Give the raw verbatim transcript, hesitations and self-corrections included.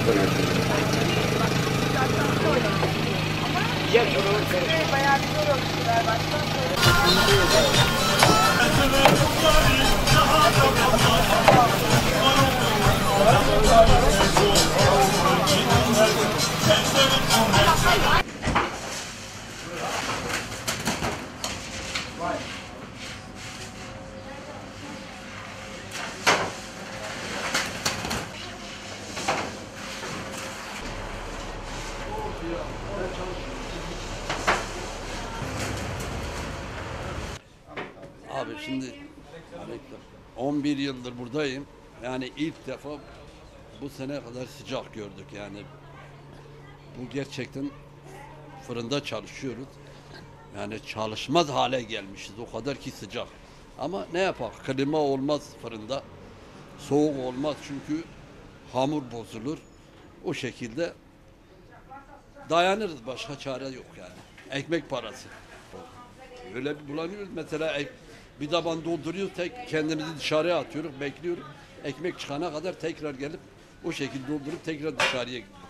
Bayağı bir zor olmuşlar baştan sonra. Abi şimdi on bir yıldır buradayım. Yani ilk defa bu sene kadar sıcak gördük yani. Bu gerçekten fırında çalışıyoruz. Yani çalışmaz hale gelmişiz. O kadar ki sıcak. Ama ne yapalım? Klima olmaz fırında. Soğuk olmaz çünkü hamur bozulur. O şekilde dayanırız. Başka çare yok yani. Ekmek parası. Öyle bir bulanıyoruz. Mesela ek, bir taban dolduruyoruz, tek kendimizi dışarıya atıyoruz, bekliyoruz. Ekmek çıkana kadar tekrar gelip o şekilde doldurup tekrar dışarıya gidiyoruz.